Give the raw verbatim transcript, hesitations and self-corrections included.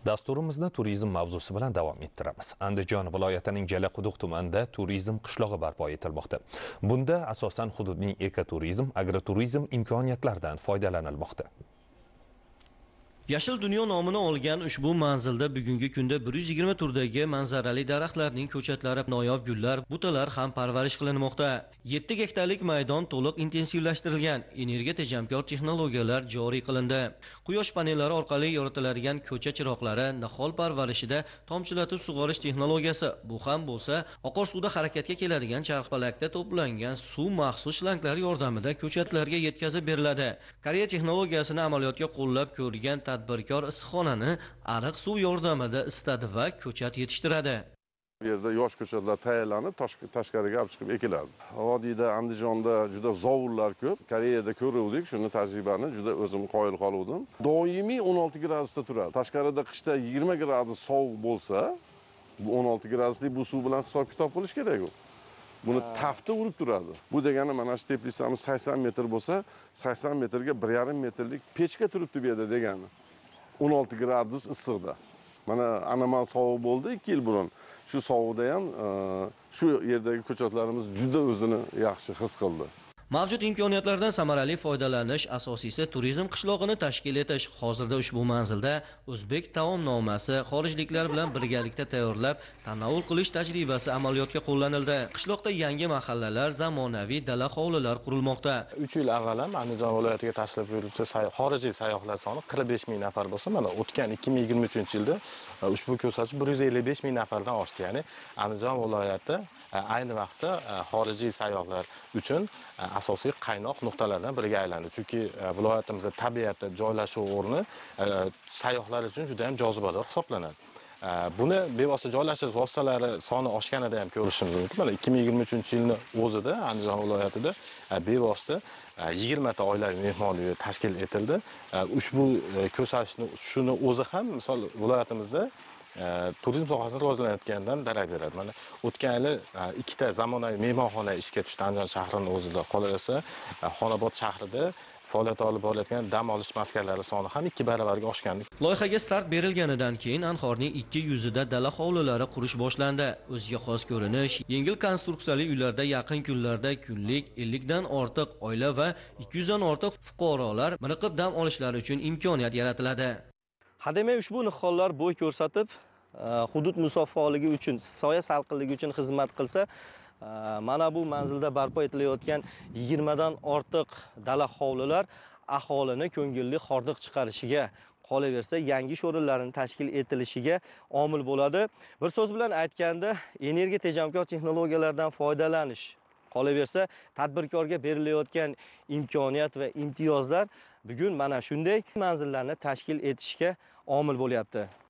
Dasturimizni turizm mavzusi bilan davom ettiramiz. Andijon viloyatining Jalaquduq tumanida turizm qishlog'i barpo etilmoqda. Bunda asosan hududning ekoturizm, agroturizm imkoniyatlaridan foydalanilmoqda. Yashil dunyo nomini olgan ushbu manzilda bugungi kunda bir yuz yigirma turdagi manzarali daraxtlarning ko'chatlari, noyob gullar, butalar ham parvarish qilinmoqda. yetti gektarlik maydon to'liq intensivlashtirilgan, energiya tejamkor texnologiyalar joriy qilindi. Quyosh panellari orqali yoritiladigan ko'cha chiroqlari, nihol parvarishida tomchilatib sug'orish texnologiyasi, bu ham bo'lsa, oqar suvda harakatga keladigan charxpalakda to'plangan suv maxsus shlanglar yordamida ko'chatlarga yetkazib beriladi. Koreya texnologiyasini amaliyotga qo'llab ko'rgan tadbirkor issiqxonani ariq suv yordamida isitadi va ko'chat yetishtiradi. Bu yerda yosh ko'chatlar tayyorlanib, tashqariga olib chiqib ekiladi. Vodiyda, Andijonda juda zovurlar ko'p. Koreyada ko'ruvdik, shuni tajribani juda o'zim qoyil qoldim. Doimiy o'n olti gradusda turadi. Tashqarida qishda yigirma gradus sovuq bo'lsa, bu o'n olti graduslik bu suv bilan hisob-kitob qilish kerak u. Buni tafti urib turadi. Bu degani mana shu teplisamiz sakson metr bo'lsa, sakson metrga bir yarim metrlik pechka turibdi bu yerda degani. o'n olti gradus issiqda. Mana anomal sovuq bo'ldi ikki yil burun. Shu sovuqda ham shu yerdagi ko'chatlarimiz juda o'zini yaxshi his qildi. Mavjud imkoniyatlardan samarali foydalanish, asosiysi turizm qishlog'ini tashkil etish. Hozirda ushbu manzilda o'zbek taomnomasi xorijliklar bilan birgalikda tayyorlab, tanovul qilish tajribasi amaliyotga qo'llanildi. Qishloqda yangi mahallalar, zamonaviy dala hovlilar qurilmoqda. uch yil avval ham Andijon viloyatiga tashrif buyuruvchi xorijiy sayyohlar soni qirq besh ming nafar bo'lsa, mana o'tgan ikki ming yigirma uchinchi yilda ushbu ko'rsatkich bir yuz ellik besh ming nafardan oshdi. Ya'ni Andijon viloyati ayni vaqtda xorijiy sayyohlar uchun asosiy qaynoq nuqtalardan biriga aylandi. Chunki viloyatimizda tabiati, joylashuv o'rni sayyohlar uchun juda ham jozibador hisoblanadi. Buni bevosita joylashish vositalari soni oshganida ham ko'rishimiz mumkin. Mana ikki ming yigirma uchinchi yilning o'zida Andijon viloyatida bevosita yigirmata oilaviy mehmonxona uyi tashkil etildi. Ushbu ko'rsatishni shuni o'zi ham misol viloyatimizda turizm sohasini rivojlanayotganidan darak beradi. Mana o'tgan yili ikkita zamonaviy mehmonxona ishga tushdi Andijon shahrining o'zida. Qolaversa, Xonobod shahrida faoliyat olib borayotgan dam olish maskanlari soni ham ikki baravarga oshgandi. Loyihaga start berilganidan keyin Anhorning ikki yuzida dala hovlilari qurish boshlandi. O'ziga xos ko'rinish, yengil konstruksiyali uylarda yaqin kunlarda kunlik ellik dan ortiq oila va ikki yuz dan ortiq fuqarolar miriqib dam olishlari uchun imkoniyat yaratiladi. Hademay ushbu nihollar bo'y ko'rsatib, hudud musaffoligi uchun, soya salqinligi uchun xizmat qilsa, mana bu manzilda barpo etilayotgan yigirma dan ortiq dala hovlilar aholini ko'ngilli hordiq chiqarishiga, qolaversa yangi sho'rinlarning tashkil etilishiga omil bo'ladi. Bir so'z bilan aytganda, energiya tejamkor texnologiyalardan foydalanish, qolaversa tadbirkorga berilayotgan imkoniyat va imtiyozlar bugun mana shunday manzillarni tashkil etishga omil bo'lyapti.